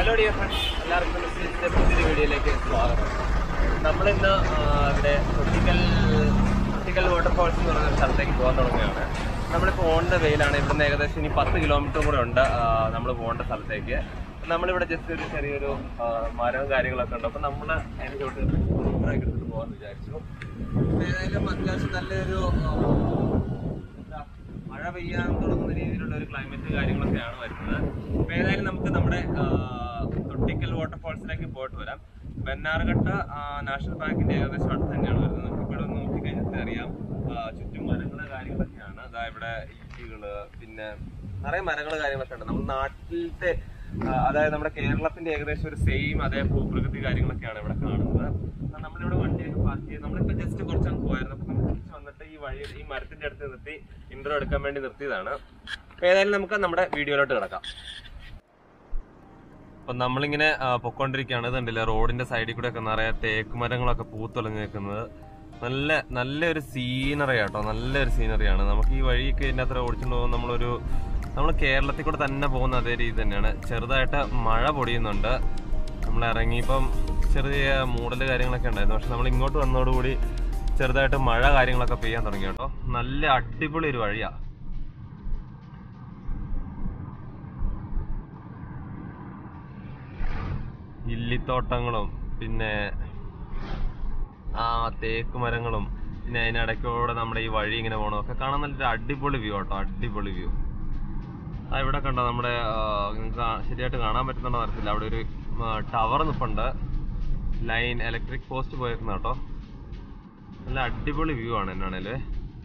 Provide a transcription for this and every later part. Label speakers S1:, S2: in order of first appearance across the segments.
S1: Hello dear friends, എല്ലാവർക്കും പുതിയൊരു വീഡിയോയിലേക്ക് സ്വാഗതം. നമ്മളിന്ന് ഇവിടെ തൊട്ടിക്കൽ വാട്ടർഫാൾസ് എന്ന് പറയുന്ന സ്ഥലത്തേക്ക് പോകാൻ തുടങ്ങുകയാണ്. നമ്മളിപ്പോൾ പോകേണ്ട വെയിലാണ്. ഇവിടുന്ന് ഏകദേശം ഇനി 10 കിലോമീറ്റർ കൂടെ ഉണ്ട് നമ്മൾ പോകേണ്ട സ്ഥലത്തേക്ക്. നമ്മളിവിടെ ജസ്റ്റ് ഒരു ചെറിയൊരു മരവും കാര്യങ്ങളൊക്കെ ഉണ്ട്. അപ്പം നമ്മൾ അതിൻ്റെ ചോട്ട് എടുത്തിട്ട് പോകാമെന്ന് വിചാരിച്ചു. ഏതായാലും അത്യാവശ്യം നല്ലൊരു മഴ പെയ്യാൻ തുടങ്ങുന്ന രീതിയിലുള്ള ഒരു ക്ലൈമറ്റ് കാര്യങ്ങളൊക്കെയാണ് വരുന്നത്. അപ്പോൾ ഏതായാലും നമുക്ക് നമ്മുടെ തൊട്ടിക്കൽ വാട്ടർഫാൾസിലേക്ക് പോയിട്ട് വരാം. ബെന്നാർഘട്ട നാഷണൽ പാർക്കിന്റെ ഏകദേശം അടുത്ത് തന്നെയാണ് വരുന്നത്. നമുക്ക് ഇവിടെ ഒന്ന് നോക്കിക്കഴിഞ്ഞാൽ അറിയാം, ചുറ്റും മരങ്ങള് കാര്യങ്ങളൊക്കെയാണ്. അതാ ഇവിടെ ഈറ്റികള്, പിന്നെ നിറയെ മരങ്ങള് കാര്യങ്ങളൊക്കെ ഉണ്ട്. നമ്മുടെ നാട്ടിലത്തെ അതായത് നമ്മുടെ കേരളത്തിന്റെ ഏകദേശം ഒരു സെയിം അതേ ഭൂപ്രകൃതി കാര്യങ്ങളൊക്കെയാണ് ഇവിടെ കാണുന്നത്. നമ്മളിവിടെ വണ്ടിയൊക്കെ പാർക്ക് ചെയ്ത് നമ്മളിപ്പോ ജസ്റ്റ് കുറച്ചങ്ങ് പോയായിരുന്നു. അപ്പൊ നമ്മൾ തിരിച്ച് വന്നിട്ട് ഈ മരത്തിന്റെ അടുത്ത് നിർത്തി ഇൻട്രോ എടുക്കാൻ വേണ്ടി നിർത്തിയതാണ്. അപ്പൊ ഏതായാലും നമുക്ക് നമ്മുടെ വീഡിയോയിലോട്ട് കിടക്കാം. അപ്പൊ നമ്മളിങ്ങനെ പൊക്കോണ്ടിരിക്കുകയാണ്. ഇതുണ്ടല്ലേ, റോഡിന്റെ സൈഡിൽ കൂടെ ഒക്കെ നിറയെ തേക്ക് മരങ്ങളൊക്കെ പൂത്തുളഞ്ഞു നിൽക്കുന്നത്. നല്ലൊരു സീനറി ആട്ടോ, നല്ലൊരു സീനറിയാണ്. നമുക്ക് ഈ വഴിയൊക്കെ ഇതിൻ്റെ അത്ര ഓടിച്ചുകൊണ്ട് പോകുമ്പോൾ നമ്മൾ കേരളത്തിൽ കൂടെ തന്നെ പോകുന്ന അതേ രീതി തന്നെയാണ്. ചെറുതായിട്ട് മഴ പൊടിയുന്നുണ്ട്. നമ്മൾ ഇറങ്ങിയപ്പം ചെറിയ മൂടല് കാര്യങ്ങളൊക്കെ ഉണ്ടായിരുന്നു. പക്ഷെ നമ്മൾ ഇങ്ങോട്ട് വന്നതോടുകൂടി ചെറുതായിട്ട് മഴ കാര്യങ്ങളൊക്കെ പെയ്യാൻ തുടങ്ങി കേട്ടോ. നല്ല അടിപൊളി ഒരു വഴിയാ. ഇല്ലിത്തോട്ടങ്ങളും പിന്നെ തേക്ക് മരങ്ങളും പിന്നെ അതിനിടയ്ക്കൂടെ നമ്മുടെ ഈ വഴി ഇങ്ങനെ പോകണം ഒക്കെ കാണാൻ നല്ലൊരു അടിപൊളി വ്യൂ കേട്ടോ, അടിപൊളി വ്യൂ. ഇവിടെ കണ്ടോ, നമ്മുടെ നിങ്ങൾക്ക് ശരിയായിട്ട് കാണാൻ പറ്റുന്നുണ്ടോ അറിയത്തില്ല, അവിടെ ഒരു ടവർ നിൽപ്പുണ്ട്. ലൈൻ ഇലക്ട്രിക് പോസ്റ്റ് പോയേക്കുന്ന കേട്ടോ. നല്ല അടിപൊളി വ്യൂ ആണ് എന്നാണേല്.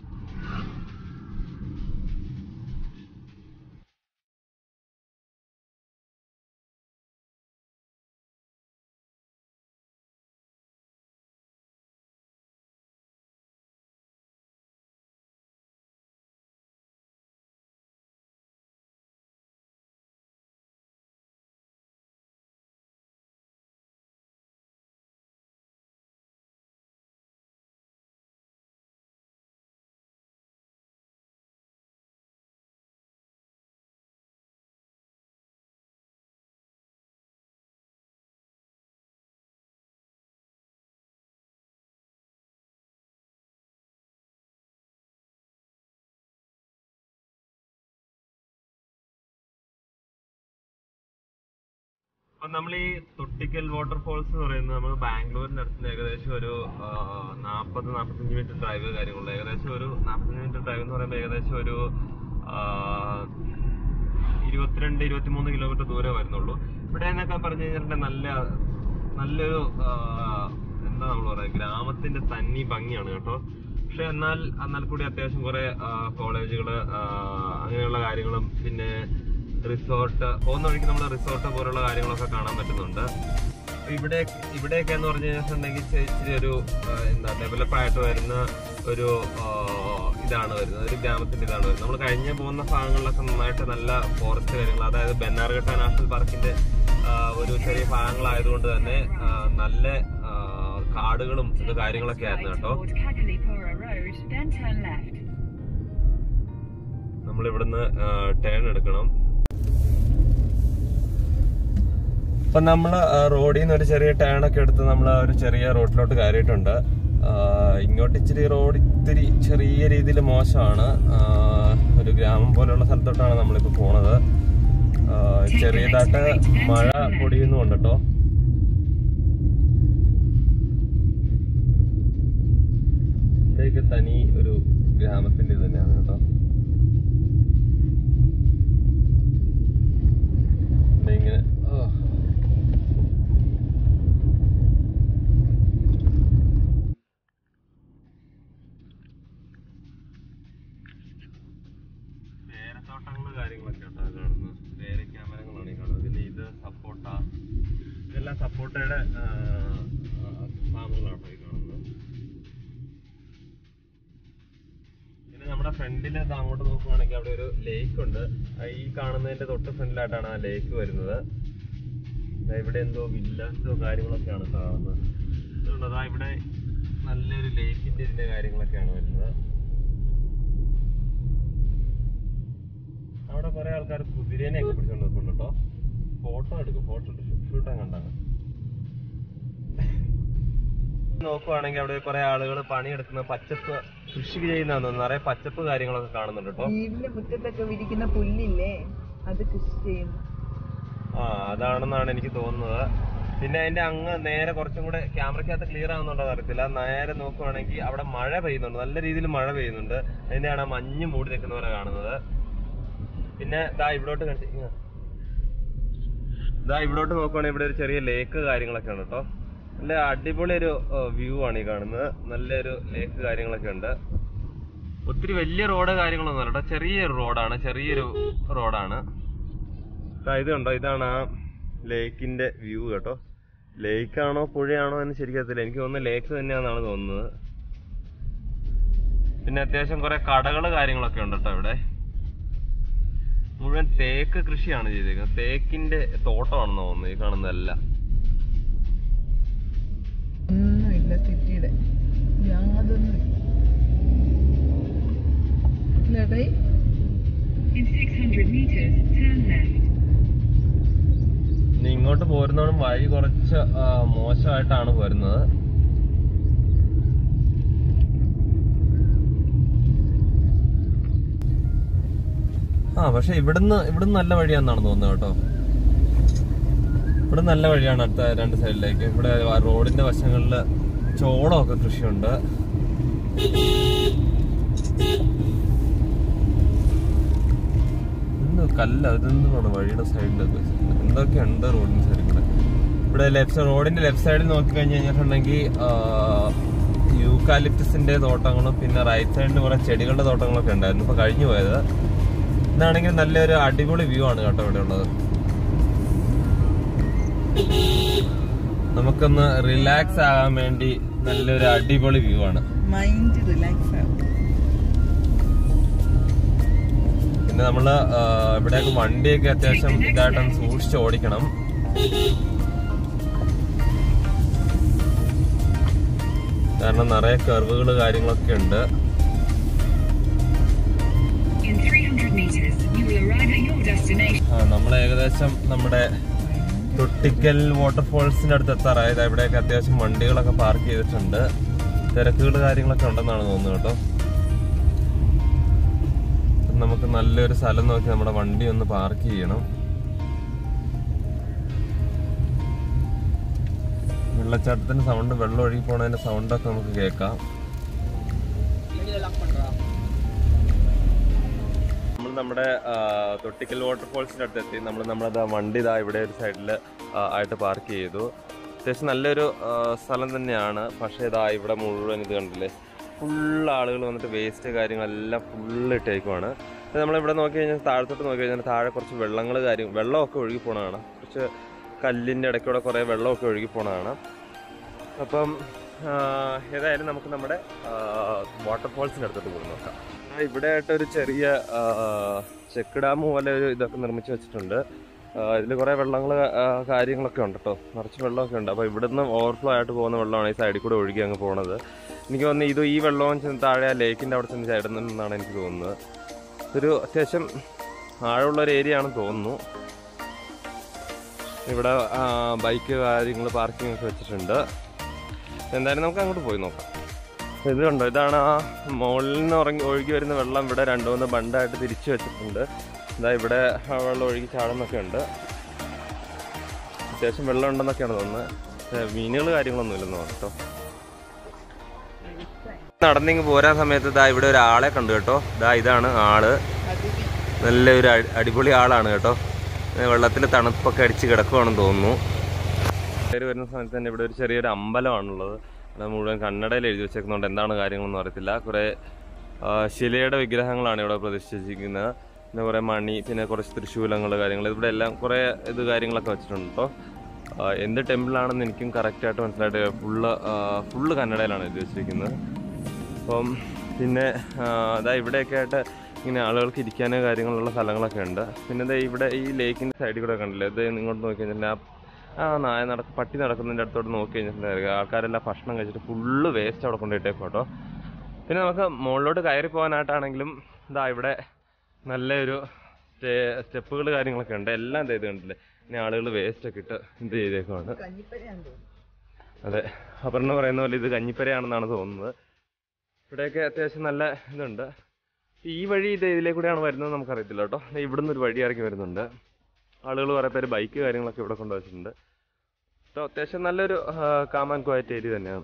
S1: അപ്പൊ നമ്മൾ ഈ തൊട്ടിക്കൽ വാട്ടർഫാൾസ് എന്ന് പറയുന്നത് നമ്മൾ ബാംഗ്ലൂരിന്റെ അടുത്ത് ഏകദേശം ഒരു 40-45 മിനിറ്റ് ഡ്രൈവ് കാര്യങ്ങളുണ്ട്. ഏകദേശം ഒരു 45 മിനിറ്റ് ഡ്രൈവ് എന്ന് പറയുമ്പോൾ ഏകദേശം ഒരു 22-23 കിലോമീറ്റർ ദൂരം വരുന്നുള്ളൂ. ഇവിടെ എന്നൊക്കെ പറഞ്ഞു കഴിഞ്ഞിട്ടുണ്ടെങ്കിൽ നല്ലൊരു എന്താ നമ്മൾ പറയാ, ഗ്രാമത്തിന്റെ തനി ഭംഗിയാണ് കേട്ടോ. പക്ഷെ എന്നാൽ കൂടി അത്യാവശ്യം കുറെ കോളേജുകള് അങ്ങനെയുള്ള കാര്യങ്ങളും പിന്നെ റിസോർട്ട് പോകുന്ന വഴിക്ക് നമ്മൾ റിസോർട്ട് പോലുള്ള കാര്യങ്ങളൊക്കെ കാണാൻ പറ്റുന്നുണ്ട്. ഇവിടെയൊക്കെ എന്ന് പറഞ്ഞു കഴിഞ്ഞിട്ടുണ്ടെങ്കിൽ ഇച്ചിരി ഒരു എന്താ ഡെവലപ്പായിട്ട് വരുന്ന ഒരു ഇതാണ് വരുന്നത്, ഒരു ഗ്രാമത്തിന്റെ ഇതാണ് വരുന്നത്. നമ്മൾ കഴിഞ്ഞ പോകുന്ന ഭാഗങ്ങളിലൊക്കെ നന്നായിട്ട് നല്ല ഫോറസ്റ്റ് കാര്യങ്ങൾ, അതായത് ബെന്നാർഘട്ട നാഷണൽ പാർക്കിന്റെ ഒരു ചെറിയ ഭാഗങ്ങളായതുകൊണ്ട് തന്നെ നല്ല കാടുകളും ഇത് കാര്യങ്ങളൊക്കെ ആയിരുന്നു കേട്ടോ. നമ്മളിവിടുന്ന് ടേൺ എടുക്കണം. അപ്പൊ നമ്മള് റോഡിൽ നിന്ന് ഒരു ചെറിയ ടേൺ ഒക്കെ എടുത്ത് നമ്മൾ ഒരു ചെറിയ റോഡിലോട്ട് കയറിയിട്ടുണ്ട്. ഇങ്ങോട്ട് ഇച്ചിരി റോഡ് ഇത്തിരി ചെറിയ രീതിയിൽ മോശമാണ്. ഒരു ഗ്രാമം പോലെയുള്ള സ്ഥലത്തോട്ടാണ് നമ്മളിപ്പോ പോണത്. ചെറിയതായിട്ട് മഴ പൊടിയുന്നുണ്ട് കേട്ടോ. ഇവിടെയൊക്കെ തനി ഒരു ഗ്രാമത്തിന്റെ ഇത് തന്നെയാണ് കേട്ടോ. ഇങ്ങനെ പേരത്തോട്ടങ്ങള് കാര്യങ്ങളൊക്കെ ഉണ്ടോ കാണുന്നത്. പേരക്യാമരങ്ങളാണ് ഈ കാണുന്നത്. പിന്നെ ഇത് സപ്പോട്ട, ഇതെല്ലാം സപ്പോട്ടയുടെ ഫാമുകളാണോ ഈ കാണുന്നത്. പിന്നെ നമ്മുടെ ഫ്രണ്ടില് അങ്ങോട്ട് നോക്കുവാണെങ്കിൽ അവിടെ ഒരു ലേക്ക് ഉണ്ട്. ഈ കാണുന്നതിന്റെ തൊട്ട് ഫ്രണ്ടിലായിട്ടാണ് ആ ലേക്ക് വരുന്നത്. ഇവിടെ എന്തോ വില്ലാസോ കാര്യങ്ങളൊക്കെയാണ് കാണുന്നത്. ഇതുകൊണ്ട് ഇവിടെ നല്ലൊരു ലേക്കിന്റെ ഇതിന്റെ കാര്യങ്ങളൊക്കെയാണ് വരുന്നത്. അവിടെ കുറെ ആൾക്കാർ കുതിരേനെയൊക്കെ പിടിച്ചോണ്ട് നിൽക്കുന്നുണ്ട് കേട്ടോ. ഫോട്ടോ എടുക്കും, ഫോട്ടോ ഷൂട്ടാൻ കണ്ടാണ്. നോക്കുവാണെങ്കിൽ അവിടെ കുറെ ആളുകൾ പണിയെടുക്കുന്ന പച്ചപ്പ് കൃഷി ചെയ്യുന്ന നിറയെ പച്ചപ്പ് കാര്യങ്ങളൊക്കെ കാണുന്നുണ്ട് കേട്ടോ.
S2: വീടിന്റെ മുറ്റത്തൊക്കെ വിരിക്കുന്ന പുല്ലില്ലേ, അത് കൃഷി ചെയ്യുന്നു.
S1: അതാണെന്നാണ് എനിക്ക് തോന്നുന്നത്. പിന്നെ അതിന്റെ അങ്ങ് നേരെ കുറച്ചും കൂടെ ക്യാമറയ്ക്കകത്ത് ക്ലിയർ ആവുന്നുണ്ടോ അറിയത്തില്ല. നേരെ നോക്കുവാണെങ്കിൽ അവിടെ മഴ പെയ്യുന്നുണ്ട്, നല്ല രീതിയിൽ മഴ പെയ്യുന്നുണ്ട്. അതിന്റെയാണ് മഞ്ഞ് മൂടി നിൽക്കുന്ന പോലെ കാണുന്നത്. പിന്നെ ഇവിടോട്ട് ഇവിടോട്ട് നോക്കുവാണെങ്കിൽ ഇവിടെ ഒരു ചെറിയ ലേക്ക് കാര്യങ്ങളൊക്കെ ഉണ്ട് കേട്ടോ. നല്ല അടിപൊളി ഒരു വ്യൂ ആണ് ഈ കാണുന്നത്. നല്ലൊരു ലേക്ക് കാര്യങ്ങളൊക്കെ ഉണ്ട്. ഒത്തിരി വലിയ റോഡ് കാര്യങ്ങളൊന്നും അല്ല കേട്ടോ, ചെറിയൊരു റോഡാണ്. ഇത് കണ്ടോ, ഇതാണ് ആ ലേക്കിന്റെ വ്യൂ കേട്ടോ. ലേക്കാണോ പുഴയാണോ എന്ന് ശരിക്കത്തില്ല, എനിക്ക് തോന്നുന്നത് ലേക്ക് തന്നെയാണെന്നാണ് തോന്നുന്നത്. പിന്നെ അത്യാവശ്യം കുറെ കടകള് കാര്യങ്ങളൊക്കെ ഉണ്ട് കേട്ടോ. ഇവിടെ മുഴുവൻ തേക്ക് കൃഷിയാണ് ചെയ്തേക്കുന്നത്, തേക്കിന്റെ തോട്ടമാണെന്ന് തോന്നുന്നത് ഈ കാണുന്നതെല്ലാം.
S2: ഒന്നുമില്ല സിറ്റിയുടെ, യാതൊന്നും
S1: ഇനി ഇങ്ങോട്ട് പോരുന്നതും വഴി കുറച്ച് മോശമായിട്ടാണ് പോരുന്നത്. പക്ഷെ ഇവിടുന്ന് നല്ല വഴിയാണെന്നാണ് തോന്നുന്നത് കേട്ടോ. ഇവിടെ നല്ല വഴിയാണ് അടുത്ത രണ്ട് സൈഡിലേക്ക്. ഇവിടെ റോഡിന്റെ വശങ്ങളില് ചോളമൊക്കെ കൃഷിയുണ്ട്. ഇതെന്താണ് വഴിയുടെ സൈഡിലൊക്കെ എന്തൊക്കെയുണ്ട് റോഡിന്റെ സൈഡിൽ കൂടെ. ഇവിടെ റോഡിന്റെ ലെഫ്റ്റ് സൈഡിൽ നോക്കി കഴിഞ്ഞ് കഴിഞ്ഞിട്ടുണ്ടെങ്കിൽ യൂക്കാലിപ്റ്റസിന്റെ തോട്ടങ്ങളും പിന്നെ റൈറ്റ് സൈഡിൽ കുറെ ചെടികളുടെ തോട്ടങ്ങളൊക്കെ ഉണ്ടായിരുന്നു, ഇപ്പൊ കഴിഞ്ഞു പോയത്. ഇതാണെങ്കിൽ നല്ലൊരു അടിപൊളി വ്യൂ ആണ് കേട്ടോ ഇവിടെ ഉള്ളത്. നമുക്കൊന്ന് റിലാക്സ് ആകാൻ വേണ്ടി നല്ലൊരു അടിപൊളി വ്യൂ ആണ്.
S2: മൈൻഡ് റിലാക്സ് ആവും.
S1: പിന്നെ നമ്മള് ഇവിടെയൊക്കെ വണ്ടിയൊക്കെ അത്യാവശ്യം ഇതായിട്ടൊന്ന് സൂക്ഷിച്ച് ഓടിക്കണം. കാരണം നിറയെ കർവുകള് കാര്യങ്ങളൊക്കെ ഉണ്ട്. നമ്മൾ ഏകദേശം നമ്മുടെ തൊട്ടിക്കൽ വാട്ടർഫോൾസിന്റെ അടുത്ത് എത്താറായത്. ഇവിടെയൊക്കെ അത്യാവശ്യം വണ്ടികളൊക്കെ പാർക്ക് ചെയ്തിട്ടുണ്ട്, തിരക്കുകൾ കാര്യങ്ങളൊക്കെ ഉണ്ടെന്നാണ് തോന്നുന്നത് കേട്ടോ. നമുക്ക് നല്ലൊരു സ്ഥലം നോക്കി നമ്മുടെ വണ്ടി ഒന്ന് പാർക്ക് ചെയ്യണം. വെള്ളച്ചാട്ടത്തിന്റെ സൗണ്ട്, വെള്ളം ഒഴുകി പോണതിന്റെ സൗണ്ടൊക്കെ നമുക്ക് കേൾക്കാം. നമ്മൾ നമ്മുടെ തൊട്ടിക്കൽ വാട്ടർഫോൾസിന്റെ അടുത്ത് എത്തി. നമ്മളത് വണ്ടി ഇവിടെ ഒരു സൈഡിൽ ആയിട്ട് പാർക്ക് ചെയ്തു. അത്യാവശ്യം നല്ലൊരു സ്ഥലം തന്നെയാണ്. പക്ഷേ ഇവിടെ മുഴുവൻ ഇത് കണ്ടില്ലേ, ഫുള്ള് ആളുകൾ വന്നിട്ട് വേസ്റ്റ് കാര്യങ്ങളെല്ലാം ഫുള്ള് ഇട്ടേക്കുവാണ്. നമ്മളിവിടെ നോക്കി കഴിഞ്ഞാൽ താഴത്തോട്ട് നോക്കി കഴിഞ്ഞാൽ താഴെ കുറച്ച് വെള്ളമൊക്കെ ഒഴുകി പോണതാണ്. കുറച്ച് കല്ലിൻ്റെ ഇടയ്ക്കൂടെ കുറേ വെള്ളമൊക്കെ ഒഴുകി പോണതാണ്. അപ്പം ഏതായാലും നമുക്ക് നമ്മുടെ വാട്ടർഫോൾസിൻ്റെ അടുത്തോട്ട് പോയി നോക്കാം. ഇവിടെ ആയിട്ട് ഒരു ചെറിയ ചെക്ക് ഡാം പോലെ ഒരു ഇതൊക്കെ നിർമ്മിച്ച് വെച്ചിട്ടുണ്ട്. ഇതിൽ കുറേ വെള്ളങ്ങൾ കാര്യങ്ങളൊക്കെ ഉണ്ട് കേട്ടോ, നിറച്ച് വെള്ളമൊക്കെ ഉണ്ട്. അപ്പോൾ ഇവിടുന്ന് ഓവർഫ്ലോ ആയിട്ട് പോകുന്ന വെള്ളമാണ് ഈ സൈഡിൽ കൂടെ ഒഴുകി അങ്ങ് പോണത്. എനിക്ക് തോന്നുന്നു ഈ വെള്ളവും ചെന്ന് താഴെ ആ ലേക്കിൻ്റെ അവിടെ ചെന്ന് ചേടുന്നെന്നാണ് എനിക്ക് തോന്നുന്നത്. ഒരു അത്യാവശ്യം ആഴമുള്ളൊരു ഏരിയ ആണെന്ന് തോന്നുന്നു. ഇവിടെ ബൈക്ക് കാര്യങ്ങൾ പാർക്കിംഗ് ഒക്കെ വെച്ചിട്ടുണ്ട്. എന്തായാലും നമുക്ക് അങ്ങോട്ട് പോയി നോക്കാം. ഇത് കണ്ടോ, ഇതാണ് ആ മുകളിൽ നിന്ന് ഒഴുകി വരുന്ന വെള്ളം. ഇവിടെ 2-3 ബണ്ടായിട്ട് തിരിച്ചു വെച്ചിട്ടുണ്ട്. ഇവിടെ വെള്ളം ഒഴുകി ചാടുന്നൊക്കെ ഉണ്ട്. അത്യാവശ്യം വെള്ളം ഉണ്ടെന്നൊക്കെയാണ് തോന്നുന്നത്. മീനുകൾ കാര്യങ്ങളൊന്നും ഇല്ലെന്ന് പറഞ്ഞു കേട്ടോ. നടന്നിങ്ങ് പോരാൻ സമയത്ത് ഇവിടെ ഒരാളെ കണ്ടു കേട്ടോ. ഇതാണ് ആള്, നല്ലൊരു അടിപൊളി ആളാണ് കേട്ടോ. വെള്ളത്തിൽ തണുപ്പൊക്കെ അടിച്ച് കിടക്കുവാണെന്ന് തോന്നുന്നു. കയറി വരുന്ന സമയത്ത് തന്നെ ഇവിടെ ഒരു ചെറിയൊരു അമ്പലമാണുള്ളത്. അത് മുഴുവൻ കന്നഡയിൽ എഴുതി വെച്ചേക്കുന്നുണ്ട്, എന്താണ് കാര്യങ്ങളൊന്നും അറിയത്തില്ല. കുറേ ശിലയുടെ വിഗ്രഹങ്ങളാണ് ഇവിടെ പ്രതിഷ്ഠിച്ചിരിക്കുന്നത്. പിന്നെ കുറേ മണി, പിന്നെ കുറച്ച് തൃശൂലങ്ങൾ കാര്യങ്ങൾ, ഇവിടെ എല്ലാം കുറേ കാര്യങ്ങളൊക്കെ വെച്ചിട്ടുണ്ട് കേട്ടോ. എന്ത് ടെമ്പിളാണെന്ന് എനിക്കും കറക്റ്റായിട്ട് മനസ്സിലായിട്ട് ഫുള്ള് കന്നഡയിലാണ് എഴുതി വെച്ചിരിക്കുന്നത്. അപ്പം പിന്നെ ഇവിടെയൊക്കെ ആയിട്ട് ഇങ്ങനെ ആളുകൾക്ക് ഇരിക്കാനോ കാര്യങ്ങളുള്ള സ്ഥലങ്ങളൊക്കെ ഉണ്ട്. പിന്നെ ഇവിടെ ഈ ലേക്കിൻ്റെ സൈഡിൽ കൂടെ കണ്ടില്ലേ, ഇങ്ങോട്ട് നോക്കി കഴിഞ്ഞാൽ പട്ടി നടക്കുന്നതിൻ്റെ അടുത്തോട്ട് നോക്കി കഴിഞ്ഞിട്ടുണ്ടായിരിക്കും ആൾക്കാരെല്ലാം ഭക്ഷണം കഴിച്ചിട്ട് ഫുള്ള് വേസ്റ്റ് അവിടെ കൊണ്ടുപോയിട്ടേക്കും കേട്ടോ. പിന്നെ നമുക്ക് മുകളിലോട്ട് കയറി പോകാനായിട്ടാണെങ്കിലും ഇവിടെ നല്ലൊരു സ്റ്റെപ്പുകൾ കാര്യങ്ങളൊക്കെ ഉണ്ട്. എല്ലാം ഇത് കണ്ടില്ലേ, പിന്നെ ആളുകൾ വേസ്റ്റ് ഒക്കെ ഇട്ട് ഇത് ചെയ്തേക്കുവാണ്.
S2: കഞ്ഞിപ്പരയാന്ന് തോന്നുന്നു.
S1: അതെ, അപർണ പറയുന്ന പോലെ ഇത് കഞ്ഞിപ്പരയാണെന്നാണ് തോന്നുന്നത്. ഇവിടെയൊക്കെ അത്യാവശ്യം നല്ല ഇതുണ്ട്. ഈ വഴി ഇതിലേ കൂടെയാണ് വരുന്നത് നമുക്കറിയത്തില്ല കേട്ടോ. ഇവിടുന്ന് ഒരു വഴി ഇറക്കി വരുന്നുണ്ട്. ആളുകൾ കുറേ പേര് ബൈക്ക് കാര്യങ്ങളൊക്കെ ഇവിടെ കൊണ്ടുവച്ചിട്ടുണ്ട്. അപ്പോൾ അത്യാവശ്യം നല്ലൊരു കാം ആൻഡ് ക്വയറ്റ് ഏരിയ തന്നെയാണ്.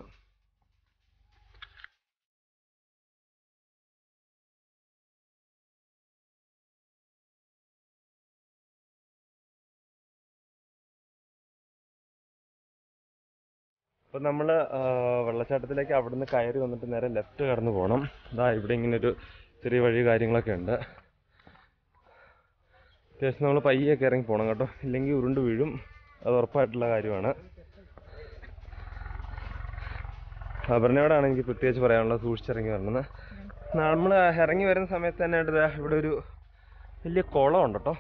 S1: അപ്പം നമ്മൾ വെള്ളച്ചാട്ടത്തിലേക്ക് അവിടുന്ന് കയറി വന്നിട്ട് നേരെ ലെഫ്റ്റ് കടന്ന് പോകണം. ഇതാ ഇവിടെ ഇങ്ങനെ ഒരു ചെറിയ വഴി കാര്യങ്ങളൊക്കെ ഉണ്ട്. അത്യാവശ്യം നമ്മൾ പയ്യൊക്കെ ഇറങ്ങി പോകണം കേട്ടോ, ഇല്ലെങ്കിൽ ഉരുണ്ട് വീഴും, അത് ഉറപ്പായിട്ടുള്ള കാര്യമാണ്. അപർണയോടാണ് എനിക്ക് പ്രത്യേകിച്ച് പറയാനുള്ളത്, സൂക്ഷിച്ചിറങ്ങി വരണമെന്ന്. നമ്മൾ ഇറങ്ങി വരുന്ന സമയത്ത് തന്നെ ഇവിടെ ഒരു വലിയ കുളം ഉണ്ട് കേട്ടോ.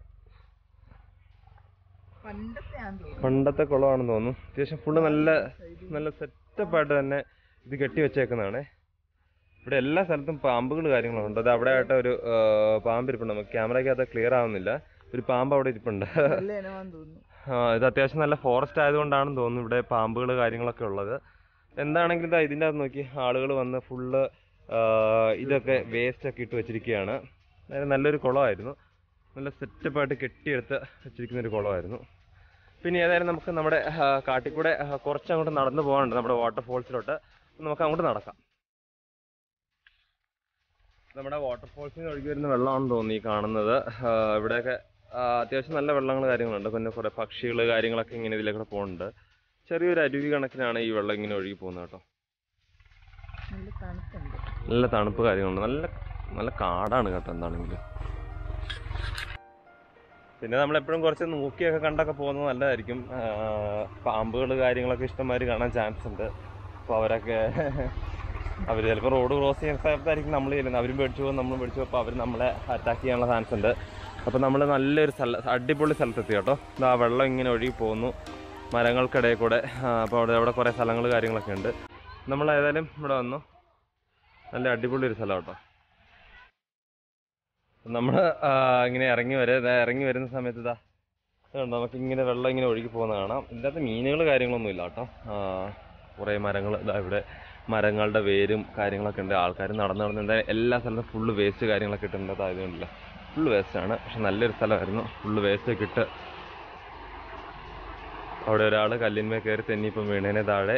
S1: പണ്ടത്തെ കുളമാണെന്ന് തോന്നുന്നു. അത്യാവശ്യം ഫുള്ള് നല്ല സെറ്റപ്പായിട്ട് തന്നെ ഇത് കെട്ടി വെച്ചേക്കുന്നതാണ്. ഇവിടെ എല്ലാ സ്ഥലത്തും പാമ്പുകൾ കാര്യങ്ങളുണ്ട്. അത് അവിടെ ആയിട്ട് ഒരു പാമ്പ് ഇരിപ്പുണ്ട്. നമുക്ക് ക്യാമറയ്ക്കകത്ത് ക്ലിയർ ആവുന്നില്ല. ഒരു പാമ്പ് അവിടെ ഇരിപ്പുണ്ട്. ഇത് അത്യാവശ്യം നല്ല ഫോറസ്റ്റ് ആയതുകൊണ്ടാണെന്ന് തോന്നുന്നു ഇവിടെ പാമ്പുകൾ കാര്യങ്ങളൊക്കെ ഉള്ളത്. എന്താണെങ്കിലും ഇതാ ഇതിൻ്റെ അകത്ത് നോക്കി ആളുകൾ വന്ന് ഫുള്ള് ഇതൊക്കെ വേസ്റ്റ് ഒക്കെ ഇട്ട് വെച്ചിരിക്കുകയാണ്. അതായത് നല്ലൊരു കുളമായിരുന്നു, നല്ല സെറ്റപ്പായിട്ട് കെട്ടിയെടുത്ത് വെച്ചിരിക്കുന്നൊരു കുളമായിരുന്നു. പിന്നെ ഏതായാലും നമുക്ക് നമ്മുടെ കാട്ടിക്കൂടെ കുറച്ചങ്ങോട്ട് നടന്നു പോകാനുണ്ട്, നമ്മുടെ വാട്ടർഫോൾസിലോട്ട്. നമുക്ക് അങ്ങോട്ട് നടക്കാം. നമ്മുടെ വാട്ടർഫോൾസിൽ നിന്ന് ഒഴുകി വരുന്ന വെള്ളമാണെന്ന് തോന്നി കാണുന്നത്. ഇവിടെയൊക്കെ അത്യാവശ്യം നല്ല വെള്ളങ്ങൾ കാര്യങ്ങളുണ്ട്. പിന്നെ കുറേ പക്ഷികൾ കാര്യങ്ങളൊക്കെ ഇങ്ങനെ ഇതിലേക്കൂടെ പോകുന്നുണ്ട്. ചെറിയൊരു അരുവി കണക്കിനാണ് ഈ വെള്ളം ഇങ്ങനെ ഒഴുകി പോകുന്നത് കേട്ടോ. നല്ല തണുപ്പ് കാര്യങ്ങളുണ്ട്. നല്ല കാടാണ് കേട്ടോ എന്താണെങ്കിലും. പിന്നെ നമ്മളെപ്പോഴും കുറച്ച് നോക്കിയൊക്കെ കണ്ടൊക്കെ പോകുന്നത് നല്ലതായിരിക്കും. പാമ്പുകൾ കാര്യങ്ങളൊക്കെ ഇഷ്ടംമാതിരി കാണാൻ ചാൻസ് ഉണ്ട്. അപ്പോൾ അവർ ചിലപ്പോൾ റോഡ് ക്രോസ് ചെയ്യുന്ന സ്ഥലത്തായിരിക്കും നമ്മൾ ചെല്ലുന്നത്. അവരും പേടിച്ചു പോകും, നമ്മളും പേടിച്ചു പോകും. അപ്പോൾ അവർ നമ്മളെ അറ്റാക്ക് ചെയ്യാനുള്ള ചാൻസ് ഉണ്ട്. അപ്പോൾ നമ്മൾ നല്ലൊരു അടിപൊളി സ്ഥലത്തെത്തി കേട്ടോ. ആ വെള്ളം ഇങ്ങനെ ഒഴുകി പോകുന്നു മരങ്ങൾക്കിടയിൽ കൂടെ. അപ്പോൾ അവിടെ കുറേ സ്ഥലങ്ങൾ കാര്യങ്ങളൊക്കെ ഉണ്ട്. നമ്മൾ ഏതായാലും ഇവിടെ വന്നു. നല്ല അടിപൊളി ഒരു സ്ഥലം കേട്ടോ. നമ്മൾ ഇങ്ങനെ ഇറങ്ങി വരുന്ന സമയത്ത് ഇതാ നമുക്കിങ്ങനെ വെള്ളം ഇങ്ങനെ ഒഴുകി പോകുന്ന കാണാം. ഇതിനകത്ത് മീനുകൾ കാര്യങ്ങളൊന്നും ഇല്ല കേട്ടോ. കുറേ മരങ്ങൾ ഇതാ ഇവിടെ മരങ്ങളുടെ വേരും കാര്യങ്ങളൊക്കെ ഉണ്ട്. ആൾക്കാർ നടന്ന് എന്തായാലും എല്ലാ സ്ഥലത്തും ഫുള്ള് വേസ്റ്റ് കാര്യങ്ങളൊക്കെ ഇട്ടുണ്ട്. ആയതുകൊണ്ടില്ല, ഫുള്ള് വേസ്റ്റാണ്. പക്ഷെ നല്ലൊരു സ്ഥലമായിരുന്നു. ഫുള്ള് വേസ്റ്റൊക്കെ ഇട്ട് അവിടെ ഒരാൾ കല്ലിന്മേൽ കയറി തെന്നിയിപ്പം വീണേനെ താഴെ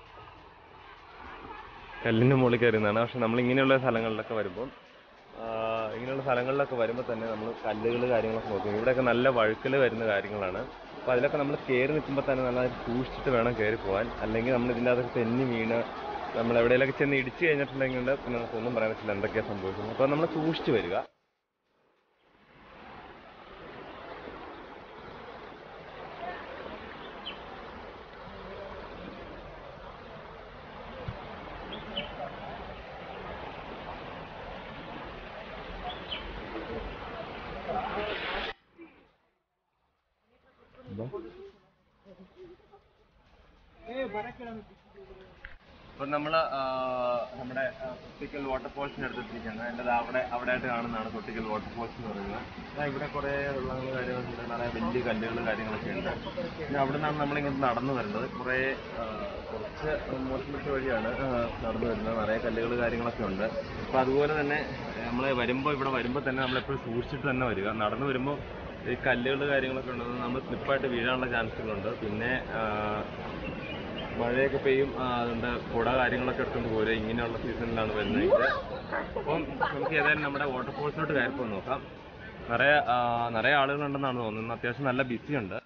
S1: കല്ലിൻ്റെ മുകളിൽ കയറുന്നതാണ്. പക്ഷെ നമ്മൾ ഇങ്ങനെയുള്ള സ്ഥലങ്ങളിലൊക്കെ വരുമ്പോൾ തന്നെ നമ്മൾ കല്ലുകൾ കാര്യങ്ങളൊക്കെ നോക്കും. ഇവിടെയൊക്കെ നല്ല വഴുക്കൽ വരുന്ന കാര്യങ്ങളാണ്. അപ്പോൾ അതിലൊക്കെ നമ്മൾ കയറി നിൽക്കുമ്പോൾ തന്നെ നന്നായിട്ട് സൂക്ഷിച്ചിട്ട് വേണം കയറി പോകാൻ. അല്ലെങ്കിൽ നമ്മൾ ഇതിൻ്റെ അകത്തൊക്കെ തെന്നി വീണ് നമ്മൾ എവിടെയെങ്കിലൊക്കെ ചെന്ന് ഇടിച്ച് കഴിഞ്ഞിട്ടുണ്ടെങ്കിൽ പിന്നെ നമുക്കൊന്നും പറയാൻ പറ്റില്ല എന്തൊക്കെയാണ് സംഭവിക്കുന്നത്. അപ്പോൾ നമ്മൾ സൂക്ഷിച്ച് വരിക. അപ്പം നമ്മൾ നമ്മുടെ തൊട്ടിക്കൽ വാട്ടർഫോൾസിന് അടുത്തെത്തിയിരിക്കുകയാണ്. എൻ്റെ അവിടെ ആയിട്ട് കാണുന്നതാണ് തൊട്ടിക്കൽ വാട്ടർഫോൾസ് എന്ന് പറയുന്നത്. ഇവിടെ കുറേ വെള്ളങ്ങൾ കാര്യങ്ങളുണ്ട്, നിറയെ വലിയ കല്ലുകൾ കാര്യങ്ങളൊക്കെ ഉണ്ട്. പിന്നെ അവിടെ നിന്നാണ് നമ്മളിങ്ങോട്ട് നടന്നു വരുന്നത്. കുറച്ച് മോശപ്പെട്ട വഴിയാണ് നടന്നു വരുന്നത്. നിറയെ കല്ലുകൾ കാര്യങ്ങളൊക്കെ ഉണ്ട്. അപ്പോൾ അതുപോലെ തന്നെ നമ്മൾ ഇവിടെ വരുമ്പോൾ തന്നെ നമ്മളെപ്പോഴും സൂക്ഷിച്ചിട്ട് തന്നെ വരിക. നടന്നു വരുമ്പോൾ ഈ കല്ലുകൾ കാര്യങ്ങളൊക്കെ ഉണ്ടെന്ന് നമ്മൾ സ്ലിപ്പായിട്ട് വീഴാനുള്ള ചാൻസുകളുണ്ട്. പിന്നെ മഴയൊക്കെ പെയ്യും, അതുകൊണ്ട് കുട കാര്യങ്ങളൊക്കെ എടുത്തുകൊണ്ട് പോരുക. ഇങ്ങനെയുള്ള സീസണിലാണ് വരുന്നത്. അപ്പം നമുക്ക് ഏതായാലും നമ്മുടെ വാട്ടർഫോൾസിലോട്ട് കയറിപ്പോൾ നോക്കാം. നിറയെ ആളുകളുണ്ടെന്നാണ് തോന്നുന്നത്. അത്യാവശ്യം നല്ല ബിസി ഉണ്ട്.